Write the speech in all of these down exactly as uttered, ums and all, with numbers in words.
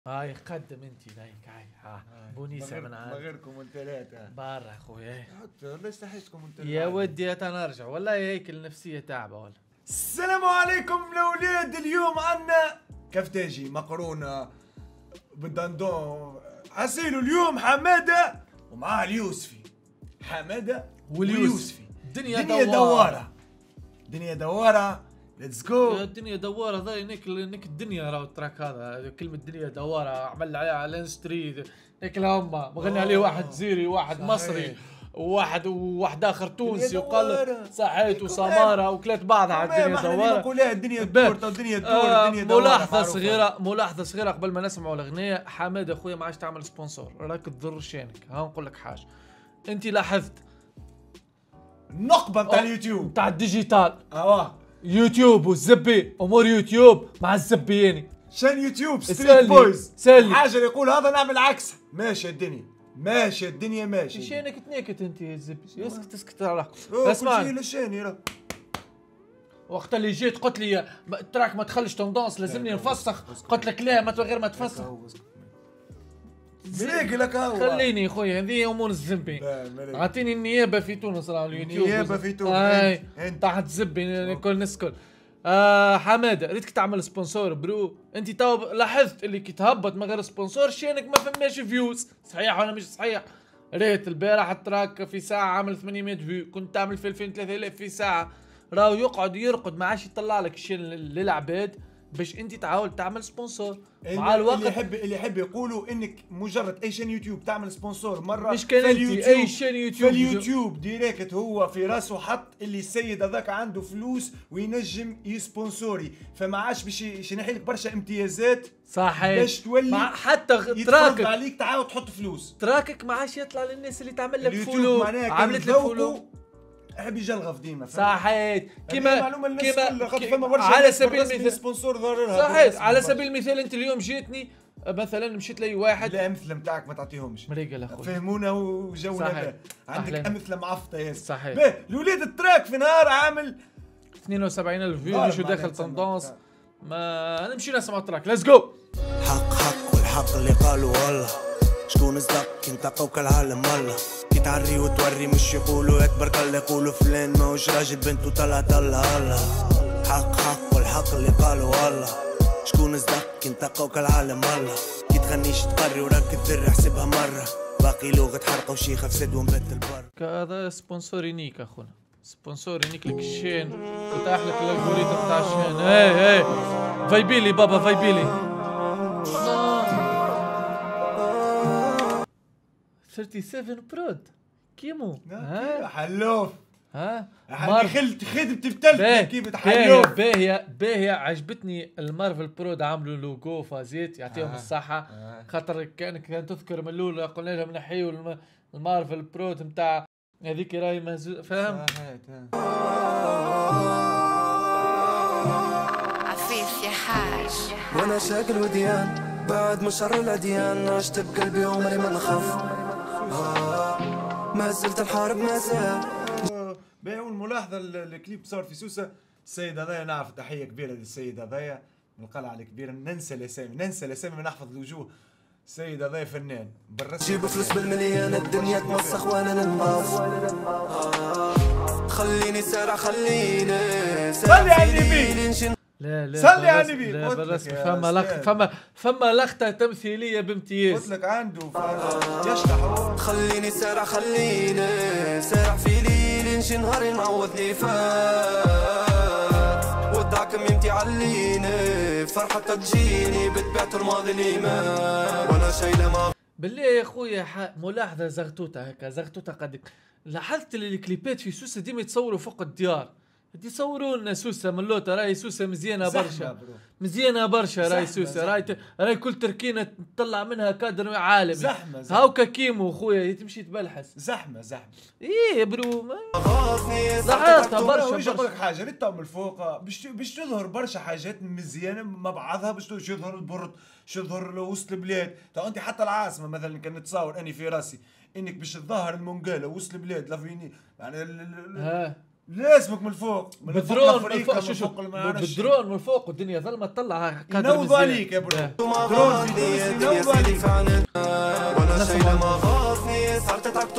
هاي قدم انت هيك هاي ها بونيسه من عاد غيركم الثلاثة برا اخوي. حتى ليش تحسكم انت يا ودي انا ارجع والله هيك النفسيه تعبه والله. السلام عليكم الاولاد. اليوم عنا كفتاجي مقرونه بالدندون عسيلو. اليوم حماده ومعاه اليوسفي. حماده واليوسفي. الدنيا دنيا دواره دنيا دواره ليتس جو. الدنيا دواره ذا نيك نيك الدنيا راهو التراك هذا كلمه الدنيا دواره عمل عليها على الانستري هيك هم مغني عليه واحد جزيري وواحد صحيح. مصري وواحد وواحد اخر تونسي وقال صحيت وسماره وكلات بعضها على الدنيا دواره. كلها الدنيا تدور الدنيا تدور الدنيا دواره. ملاحظه صغيره ملاحظه صغيره قبل ما نسمعوا الاغنيه. حماده اخويا ما عادش تعمل سبونسور راك تضر شانك. ها نقول لك حاجه انت لاحظت النقبه بتاع اليوتيوب بتاع الديجيتال اه يوتيوب والزبي امور يوتيوب مع الزبياني شان يوتيوب ستريت بويز سالي. حاجه اللي يقول هذا نعمل عكسه. ماشي الدنيا ماشي الدنيا ماشي. شانك تناكت انت يا الزبي اسكت اسكت على اسمع للشاني راه وقت اللي جيت قلت لي التراك ما تخليش توندونس لازمني نفسخ قلت لك لا ما غير ما تفسخ مليك لك هو. خليني خويا هذه امور الزبي. اعطيني النيابه في تونس راه اليوتيوب النيابه في تونس هاي تحت زبي الكل نسكت. آه حماده ريتك تعمل سبونسور برو. انت تو لاحظت اللي كي تهبط من غير سبونسور شانك ما فماش فيوز. صحيح ولا مش صحيح؟ ريت البارح التراك في ساعه عامل ثمانمية فيو كنت تعمل في ألفين ثلاثة آلاف في ساعه. راهو يقعد يرقد ما عادش يطلع لك شيء للعباد باش انت تعاود تعمل سبونسور مع الوقت. اللي يحب اللي يحب يقولوا انك مجرد اي شان يوتيوب تعمل سبونسور مره مش كان انت اي شان يوتيوب في اليوتيوب ديريكت هو في راسه حط اللي السيد هذاك عنده فلوس وينجم يسبونسوري فما عادش باش ينحي لك برشا امتيازات صحيح باش تولي حتى تراكك عليك تعاود تحط فلوس. تراكك ما عادش يطلع للناس اللي تعمل لك فولو عملت لك فولو يحب يجلغف ديما صحيح كيما كيما على سبيل المثال سبونسور ضررها صحيح. على سبيل المثال انت اليوم جيتني مثلا مشيت لي واحد لا امثله نتاعك ما تعطيهمش مريقل اخويا فهمونا وجونا عندك أحلام. امثله معفطه ياسر صحيح. باهي الاولاد التراك في نهار عامل اثنين وسبعين ألف فيو مشوا داخل تندونس. ما نمشي نسمع التراك ليتس جو. حق حق والحق اللي قالوا والله شكون صدق انت قوك العالم والله كي تعري وتوري مش يقولوا يكبر كلا يقولوا فلان ماهوش راجل بنته طلع طلع الله. حق حق والحق اللي قالوا والله شكون صدق انت قوك العالم والله كي تغنيش تقري وراك تذر حسبها مره باقي لغه حرقه وشيخه فسد ومبت البر. هذا سبونسوري نيك اخونا سبونسوري نيك لك الشين فتح لك الالغوريثم تاع الشين. اي اي فايبيلي بابا فايبيلي سبعة وثلاثين برود كيمو ها حلوف ها مار خلت خدمتي بتلت كيف حلوف باهيه باهيه عجبتني. المارفل برود عملوا لوجو فازيت يعطيهم آه. الصحه آه. خاطر كان كان تذكر من الاول قلنا لهم نحيوا المارفل برود نتاع هذيك راهي مهزوز فاهم. عفيف يا حاج وانا شاكل وديان بعد من شر الاديان عشت بقلبي عمري ما نخاف ما زلت الحارب ما زال. باهي والملاحظه الكليب صار في سوسه. السيد هذايا نعرف تحيه كبيره للسيد هذايا من القلعه الكبيره. ننسى الاسامي ننسى الاسامي ما نحفظ الوجوه. السيد هذايا فنان بالرسم جيب فلوس بالمليان الدنيا تمسخ وانا ننضاف خليني سارع خليني صلي على النبي لا لا صلي على النبي. لا بالرسم فما لخ فما فما لقطه تمثيليه بامتياز. قلت لك عنده يشطح. خليني سارع خليني سارع في ليل نمشي نهاري نعوض لي فات ودعك ميمتي عليني فرحة تجيني بتبعت الماضي الايمان وانا شايله ما بالله يا خويا ملاحظه زغتوته هكا زغتوته قدك. لاحظت اللي الكليبات في سوسه ديما يتصوروا فوق الديار يصوروا لنا سوسه من لوطه راهي سوسه مزيانه برشا مزيانه برشا راهي سوسه راهي راهي كل تركينه تطلع منها كادر عالمي. زحمه هاوكا كيمو خويا تمشي تبلحس زحمه زحمه ايه برو لاحظتها برشا. باش نقول لك حاجه ريت من الفوق باش باش تظهر برشا حاجات مزيانه مع بعضها باش يظهر البرد باش يظهر وسط البلاد. تو انت حتى العاصمه مثلا كان نتصور اني في راسي انك باش تظهر المونجاله وسط البلاد لافيني يعني ها لازمك من الفوق من بالدرون من الفوق. شو شو بالدرون من الفوق والدنيا ظلمة تطلع ينوضوا عليك يا برو. درون ينوضوا عليك. وانا شايل مغاصني صرت تعبت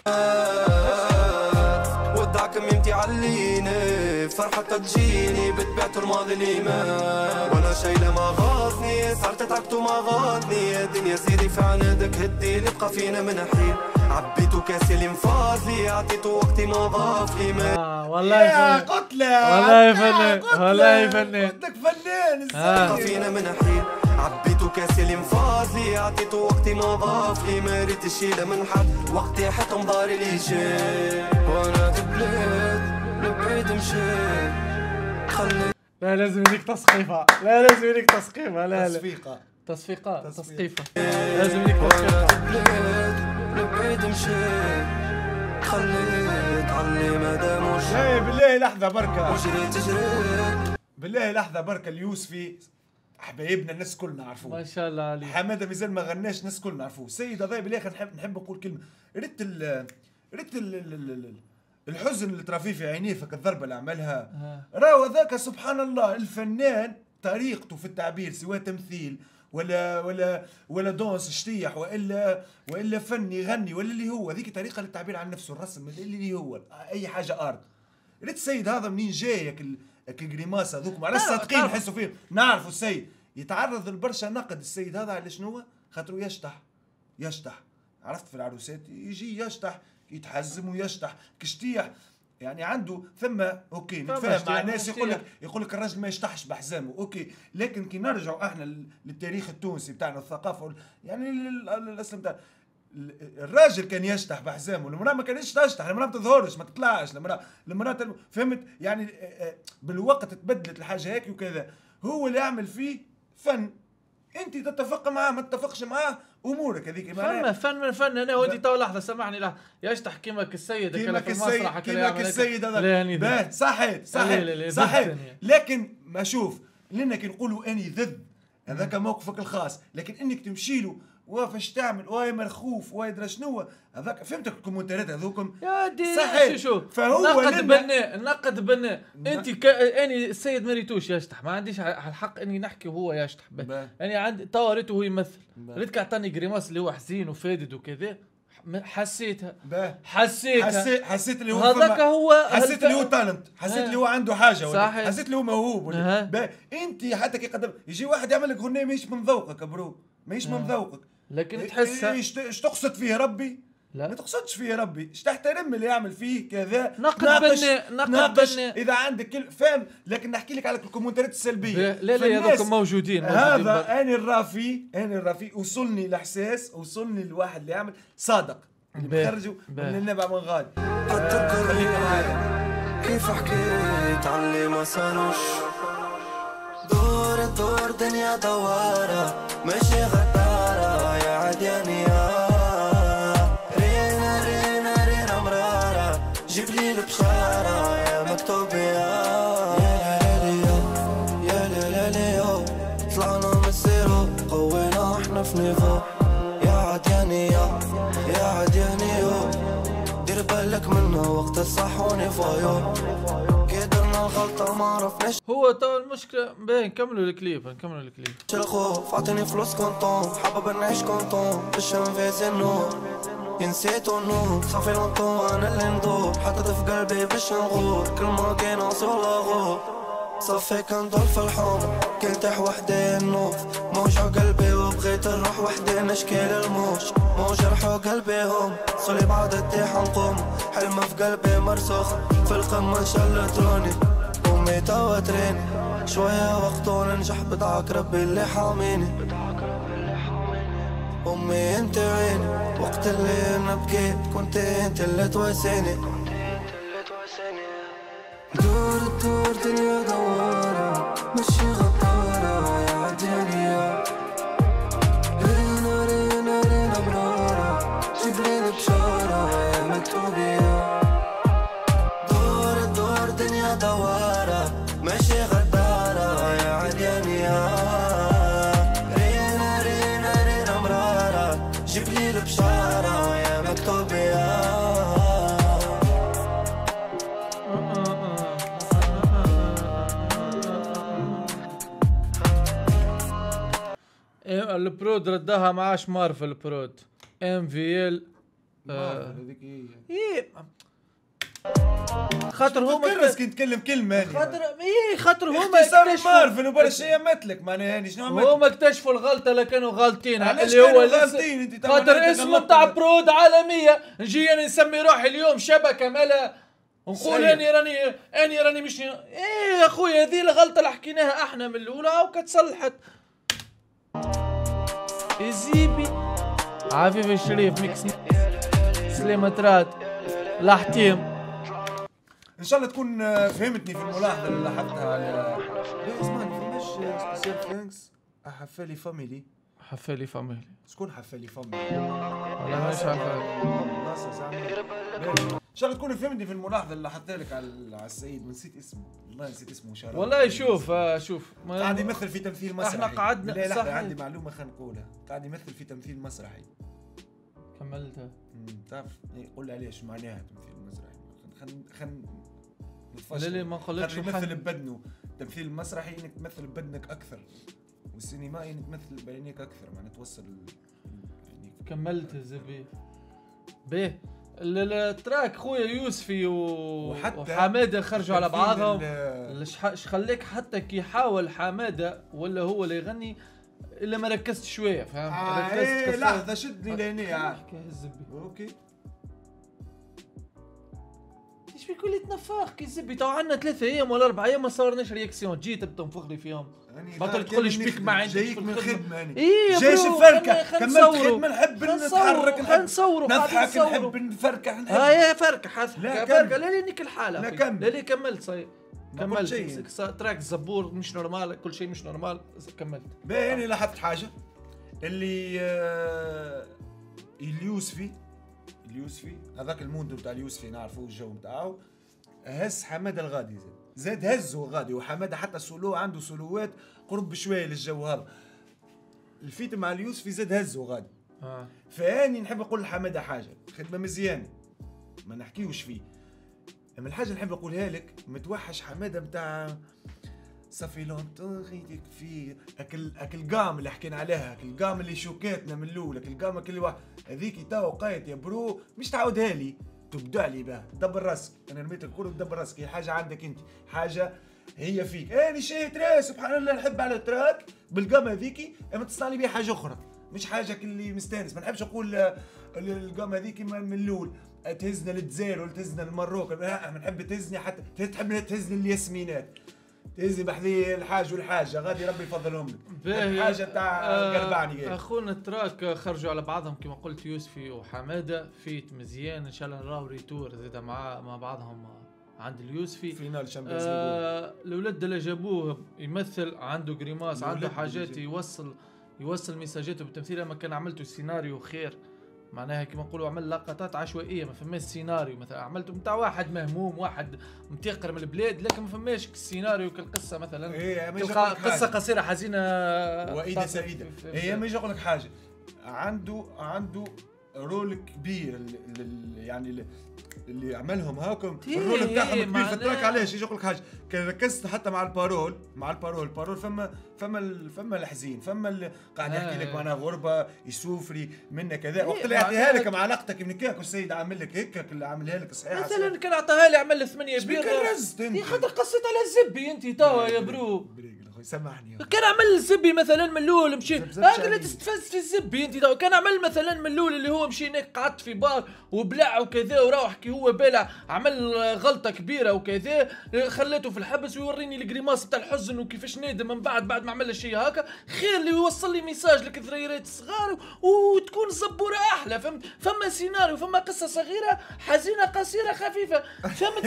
ومغاص ودعك ميمتي عليني فرحة تجيني بتبعت الماضي الإيمان وانا شايل مغاصني صرت تعبت ومغاصني الدنيا سيدي في عنادك هدي اللي بقى فينا من حين عبيتو كاسي اللي مفاضلي عطيتو وقتي ما ضاف لي ما اه والله يا فنان قتلة والله فنان والله فنان قلتك فنان آه. فينا من حين عبيتو كاسي اللي مفاضلي عطيتو وقتي ما ضاف لي ما ريت الشيلة من حد وقتي حتى مضاري لي جاي وانا دبلت لبعيد مشيت خليت لا لازم يديك تسقيفة لا لازم يديك تسقيفة لا لا تصفيقة تصفيقة تصفيق. تسقيفة لازم يديك تسقيفة لبعيد مشيت خليت علي مدام وش ايه بالله لحظة بركة وجريت جريت بالله لحظة بركة اليوسفي حبايبنا الناس كلنا عرفوه ما شاء الله عليك. حماده مازال ما غناش الناس كلنا عرفوه. السيد هذا بالاخر نحب نحب نقول كلمه ريت ال ريت ال ال الحزن اللي ترى فيه في عينيه فك الضربه اللي عملها راهو هذاك سبحان الله الفنان طريقته في التعبير سواء تمثيل ولا ولا ولا دونس شطيح والا والا فن يغني ولا اللي هو هذيك طريقه للتعبير عن نفسه الرسم اللي هو اي حاجه ارت. ريت السيد هذا منين جاي الجريماس هذوك مع ناس صادقين نحسوا فيهم نعرفوا السيد يتعرض لبرشا نقد السيد هذا على شنو خاطرو يشطح يشطح عرفت في العروسات يجي يشطح يتحزم ويشطح كشتيح يعني عنده ثم اوكي نتفاهم مع ناس يقول لك يقول لك الراجل ما يشطحش بحزامه اوكي لكن كي نرجعوا احنا للتاريخ التونسي بتاعنا الثقافه يعني الاسلام بتاع الراجل كان يشطح بحزامه المراه ما كانتش تشطح المراه ما تظهرش ما تطلعش المراه المراه فهمت يعني بالوقت تبدلت الحاجه هيك وكذا هو اللي يعمل فيه فن انت تتفق معاه ما تتفقش معاه امورك هذيك فن فن من فن انا ودي تو لحظه سامحني لحظه يشطح كيمك السيد كيمك السيد كيمك السيد هذا صحيت صحيت صحيت لكن ما شوف لنا كي نقولوا اني ضد هذاك موقفك الخاص لكن انك تمشي له وفاش تعمل واي مرخوف واي درا شنو هذاك فهمتك الكومنتات هذوكم يا دي صحيح شو فهو نقد بناء نقد بناء انت ك... اني السيد ما ريتوش يشطح ما عنديش الحق اني نحكي وهو يشطح اني عندي تو ريته هو يمثل ريتك اعطاني جريماس اللي هو حزين وفادد وكذا حسيتها حسيتها حسيت حسيت اللي هو هذاك هو حسيت اللي هو تالنت حسيت اللي هو عنده حاجه ولا صحيح. حسيت اللي هو موهوب ولا انت حتى كي قدم يجي واحد يعمل لك غنيه ماهيش من ذوقك برو ماهيش من ذوقك لكن تحسها ايش تقصد فيه ربي؟ لا ما تقصدش فيه ربي، ايش تحترم اللي يعمل فيه كذا نقد بناء نقد بناء اذا عندك كل فاهم لكن نحكي لك على الكومنتات السلبيه لا لا هذوك موجودين هذا انا الرافي انا الرافي وصلني الاحساس وصلني الواحد اللي يعمل صادق اللي بخرجوا من النبع من غادي كيف حكيت عن اللي ما صاروش دور دور دنيا دوارة ماشي غدارة يا عدياني يا رينا رينا رينا مرارة جيب لي البشارة يا مكتوب يا يا ليلي يا ليلي يا طلعنا من الزيرو قوينا احنا في نيفو يا عدياني يا يا عدياني يا دير بالك منه وقت الصح ونفايو الغلطة ما عرفناش هو تو المشكلة باين نكملوا الكليب نكملوا الكليب الخوف عطيني فلوس كونطون حابب نعيش كونطون باش نفيز النور نسيتو النور صافي لونطون انا اللي ندور حطيت في قلبي باش نغور كل ما كيناص ولا غور صافي كندور في الحوم كنتح وحدي النوف موجع قلبي وبغيت نروح وحدي نشكي للموج مو جرحوا قلبيهم صلي بعد التيح نقوم حلم في قلبي مرسوخ في القمة شلتروني امي توتريني شوية وقت وننجح بدعك ربي اللي حاميني امي انت عيني وقت اللي انا بكيت كنت انت اللي تواسيني دور دور دنيا دوارة مشي غدارة يا عديانية رينا رينا رينا برارة جبريل بشارة يا مكتوبية دور دور دنيا دوارة مشي غدارة يا عديانية رينا رينا رينا مرارة جبريل بشارة يا مكتوبية البرود ردها معاش مارفل برود ام في ال هذيك هي ايه خاطر هما تكرس كي نتكلم كلمه خاطر ايه خاطر هما اكتشفوا مارفل وبلا شيء مثلك معناها يعني شنو هما اكتشفوا الغلطه اللي كانوا غالطين علاش اللي هو كانوا الاسم- غالطين؟ انت تو خاطر أنت اسمه غلطت. تاع برود عالميه نجي انا نسمي روحي اليوم شبكه مالا نقول صحيح. اني راني اني راني مش ايه يا خويا هذه الغلطه اللي حكيناها احنا من الاولى وكتصلحت يزيبي عفيف الشريف ميكس سليمة راد لاحتيم ان شاء الله تكون آه، فهمتني في الملاحظه اللي لاحظتها على لا اسمعني فماش سبيسيال ثانكس حفالي فاميلي حفالي فاميلي شكون حفالي فاميلي؟ والله مانيش عارفة ناصر زعما ان شاء الله تكون فهمتني في الملاحظه اللي لاحظتها لك على على السيد ونسيت اسمه والله نسيت اسمه شرف والله شوف آه شوف ما- قاعد يمثل في تمثيل مسرحي احنا قعدنا- لا لا صحيح. عندي معلومه خلينا نقولها قاعد يمثل في تمثيل مسرحي كملتها مم، تعرف إيه، قول لي عليه شو معناها تمثيل مسرحي خلينا خلينا لا لا ما قلتش خلينا حاجة. يمثل ببدنه تمثيل المسرحي انك تمثل ببدنك اكثر والسينمائي انك تمثل بعينيك اكثر معناها توصل يعني كملت الزبي بيه ال- ال- التراك خويا يوسفي و... وحتى وحماده خرجوا على تمثيل بعضهم ال- اش ح- خليك حتى كي يحاول حماده ولا هو اللي يغني الا ما ركزت شويه فاهم آه ركزت إيه كسرت. لحظه شدني لهني عاد احكي الزبي اوكي ايش بيقول لي تنفخ كي الزبي تو عندنا ثلاثة ايام ولا اربع ايام ما صورناش رياكسيون جيت بتنفخ لي فيهم أنا بطل قاعد تقول لي كامل شبيك نخدم. ما عندكش جايك في من الخدمة. الخدمه انا ايه يا جايش برو، الفركه خلنا- خلنا كملت نصوروا. خدمه نحب خلنا نتحرك نصوروا، خلنا نحب نصوروا، قاعدين نضحك نصوروا. نحب نفركح نحب ها يا فركة حسب لا، يا كمل. فركة لا لينيك الحالة لا، أخي. كمل. لا لي كملت صحيح ما قلت كملت شيء. س- تراك الزبور مش نورمال كل شيء مش نورمال كملت باهي انا لاحظت حاجه اللي آه اليوسفي اليوسفي هذاك الموندو بتاع اليوسفي نعرفوه الجو بتاعه هز حماده الغادي زاد زاد هزه غادي وحماده حتى سولو عنده سولوات قرب شويه للجو هذا الفيت مع اليوسفي زاد هزه غادي اه فاني نحب نقول لحماده حاجه خدمه مزيانه ما نحكيوش فيه اما الحاجه اللي نحب نقولها لك متوحش حماده بتاع صافي لونتون غيدك في اكل اكل قام اللي حكينا عليها اكل قام اللي شوكاتنا من الاول اكل قام كل واحد هذيك تو قايت يا برو مش تعاودها لي تبدع لي بها دبر راسك انا رميت الكره دبر راسك هي حاجه عندك انت حاجه هي فيك انا شيء تراك سبحان الله نحب على التراك بالقام هذيكي اما تصنع لي بها حاجه اخرى مش حاجه اللي مستانس ما نحبش نقول آه، القام هذيك من الاول تهزنا للجزائر ولا تهزنا للمروك لا نحب تهزني حتى تحب تهزني الياسمينات تهزني بحذي الحاج والحاجه غادي ربي يفضلهم لك باهي. حاجه تاع آه، قرباني قال اخونا التراك خرجوا على بعضهم كما قلت يوسفي وحماده فيت مزيان ان شاء الله نراو ريتور زيد مع مع بعضهم عند اليوسفي فينال شامبيونز ليج آه الولد اللي جابوه يمثل عنده جريماس عنده الولد حاجات اللي يوصل يوصل ميساجاته بالتمثيل لما كان عملته سيناريو خير معناها كما نقولوا عمل لقطات عشوائيه ما فماش سيناريو مثلا عملته نتاع واحد مهموم واحد متيقر من البلاد لكن ما فماش السيناريو كالقصه مثلا ايه ما يجي تلقى يقول لك قصه حاجة. قصيره حزينه وايده تعطي سعيده في- في- هي ما يجي يقول لك حاجه عنده عنده رول كبير ال- ال- يعني ال- اللي عملهم هاكم إيه، الرول بتاعهم إيه، كبير في التراك معناه- علاش يجي يقول لك حاجه كان ركزت حتى مع البارول مع البارول البارول فما فما ال- فما الحزين فما ال- قاعد يحكي لك آه. معناها غربه يسوفري منا كذا إيه، وقت اللي يعطيها معناها- لك مع علاقتك من كيك والسيد عامل لك هيك اللي عاملها لك صحيح مثلا كان عطاها لي عمل لي ثمانية شبيك بيضة رزت انت يا خاطر قصيت على الزبي انت توا يا برو بريق اخوي سامحني يا كان عمل الزبي مثلا من الاول مشي زبزب هذا شعبي. اللي تستفز في الزبي انت توا كان عمل مثلا من الاول اللي هو مشي هناك قعدت في بار وبلع وكذا وروح كي هو بلع عمل غلطه كبيره وكذا خليته في الحبس ويوريني الجريماس بتاع الحزن وكيفاش نادم من بعد بعد ما عمل شيء هكا خير اللي يوصل لي ميساج لكثريات الصغار وتكون الزبوره احلى فهمت فما سيناريو فما قصه صغيره حزينه قصيره خفيفه فهمت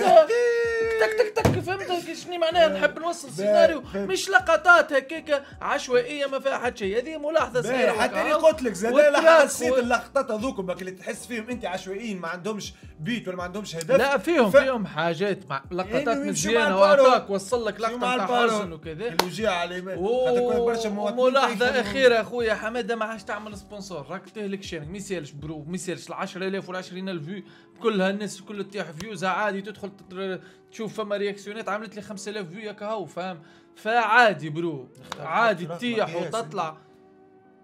تك تك تك فهمت شنو معناها نحب نوصل سيناريو مش لقطات هكاك عشوائيه ما فيها حتى شيء هذه ملاحظه باهي صغيره حتى اللي وكا. قلت لك زاد والتراك لا حسيت هو- اللقطات هذوكم اللي تحس فيهم انت عشوائيين ما عندهمش بيت ولا ما عندهمش هدف لا فيهم ف- فيهم حاجات مع لقطات يعني يمشوا مع مزيانه البارو. واعطاك وصل لك شو لقطه مع تاع البارو؟ حزن وكذا الوجيع على خاطر كون برشا مواطنين وملاحظة تعيشوا- أخيرة أخويا حمادة ما عادش تعمل سبونسور راك تهلك شانك ما يسالش برو ما يسالش ال عشرة آلاف ولا عشرين ألف فيو كلها الناس كل تطيح فيوزها عادي تدخل تتر- تشوف فما رياكسيونات عملت لي خمسة آلاف فيو ياك هاو فاهم فعادي برو عادي اختراق تطيح مقياس. وتطلع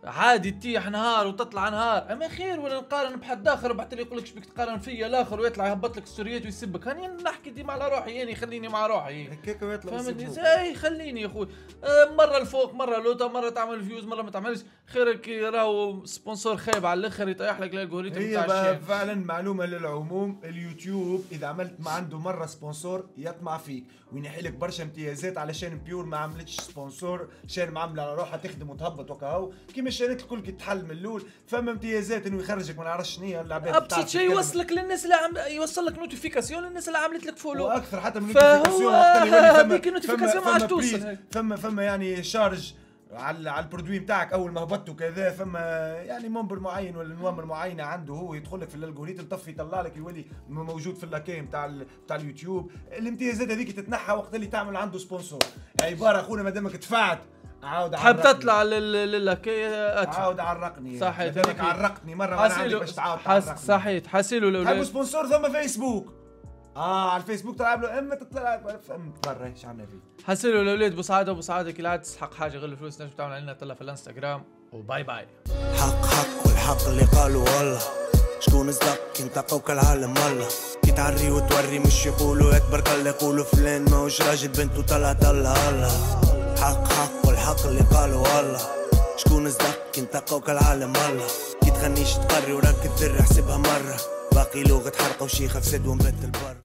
عادي تتيح نهار وتطلع نهار، اما خير ولا نقارن بحد اخر بعد اللي يقول لك شبيك تقارن فيا الاخر ويطلع يهبط لك ستوريات ويسبك. هاني نحكي ديما على روحي، يعني خليني مع روحي هكاك ويطلع فهمتني ازاي؟ خليني يا اخوي آه مره الفوق مره لوطه، مره تعمل فيوز مره ما تعملش. خيرك راهو سبونسور خايب على الاخر يطيح لك الالغوريثم هي تاع بقى الشيء. فعلا معلومه للعموم، اليوتيوب اذا عملت ما عنده مره سبونسور يطمع فيك وينحي لك برشا امتيازات علشان بيور ما عملتش سبونسور، شان معامله على روحها تخدم وتهبط وكهو كيما الشركات الكل كي تحل من الاول. فما امتيازات انه يخرجك ما نعرفش شنو العباد ابسط شيء يوصلك للناس اللي عم يوصل لك نوتيفيكاسيون للناس اللي عملت لك فولو واكثر حتى من فهو النوتيفيكاسيون وقت اللي يولي فما هذيك النوتيفيكاسيون ما عادش توصل. فما فما, فما يعني شارج على على البرودوي نتاعك اول ما هبطته كذا، فما يعني منبر معين ولا نوامر معينه عنده هو يدخل لك في الالغوريثم طفي يطلع لك يولي موجود في اللاكي نتاع نتاع اليوتيوب. الامتيازات هذيك تتنحى وقت اللي تعمل عنده سبونسور. عباره اخونا ما دامك دفعت عاود حاب تطلع للاكي عاود عرقني صحيح دامك عرقني مره وانا عندي باش تعاود تعرقني. صحيح حاسيلو لو حابب سبونسور ثم فيسبوك اه على الفيسبوك تلعب له اما تطلع فهمت برا ايش عندنا فيه. حاسيلو الاولاد بوسعاده وبوسعاده كي لا تستحق حاجه غير الفلوس نجم تعمل علينا طلع في الانستغرام وباي باي. حق حق والحق اللي قالوا والله شكون صدق انت فوق العالم والله كي تعري وتوري مش يقولوا يكبر اللي يقولوا فلان ماهوش راجل بنته طلع طلع الله. حق حق والحق اللي قالوا والله شكون صدق انت فوق العالم والله كي تغنيش تقري وراك الذر احسبها مره باقي لغة حرقة وشيخة في سد ومبت البر.